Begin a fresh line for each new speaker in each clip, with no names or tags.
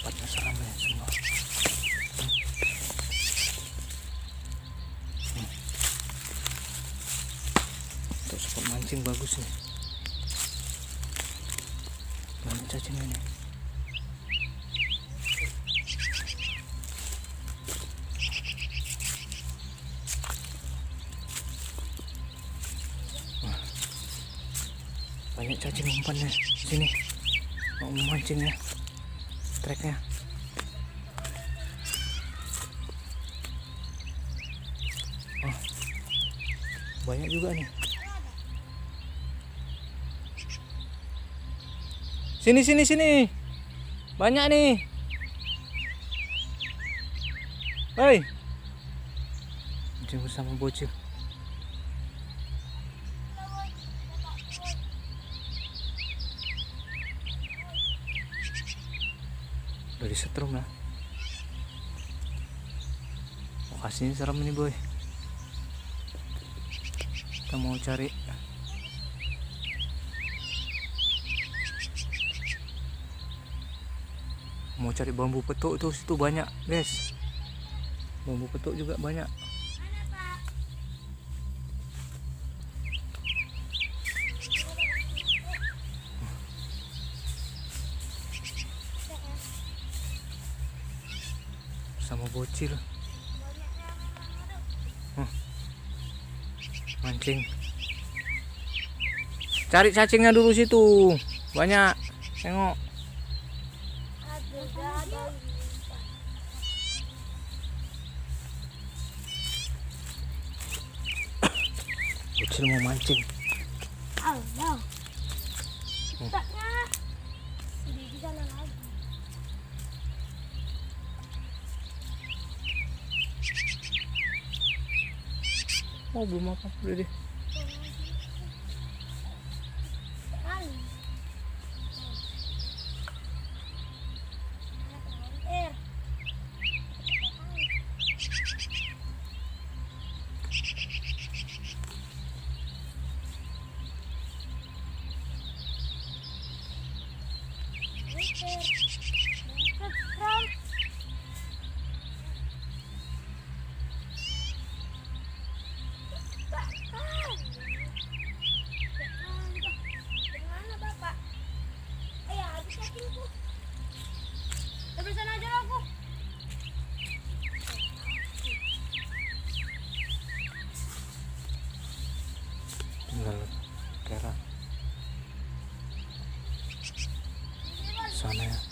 Tempatnya seram ya semua. Untuk spot mancing bagus nih. Banyak cacingnya nih. Wah, banyak cacing umpannya di sini. Mau memancing ya, treknya. Oh, banyak juga nih. Sini. Banyak nih. Hei. Mancing bersama bocil. Udah disetrum lah. Lokasinya serem ini boy. Kita mau cari bambu petuk tuh, situ banyak guys. Bambu petuk juga banyak. Sama bocil. Mancing. Cari cacingnya dulu situ. Banyak. Tengok. Bocil mau mancing.
Allah. Taknya di sana lagi.
Oh, belum apa udah deh. Tinggal kera sana ya.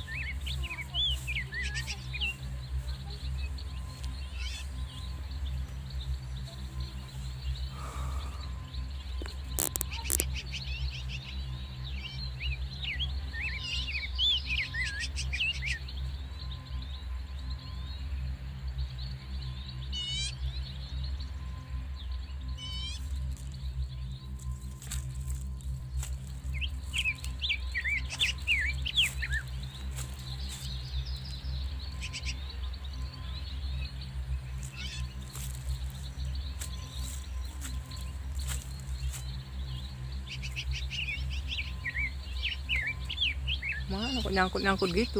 Mana kok nyangkut-nyangkut gitu?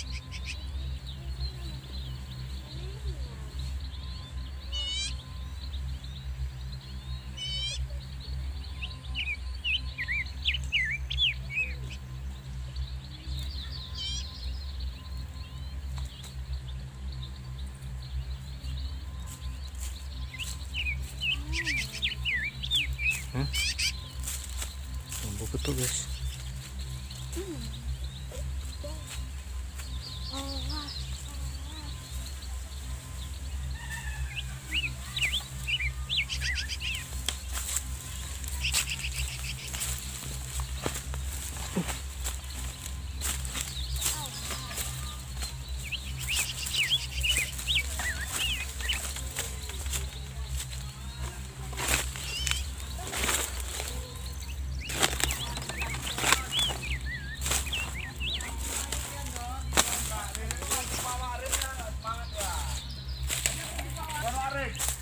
Bambu betul guys.
Semangat ya.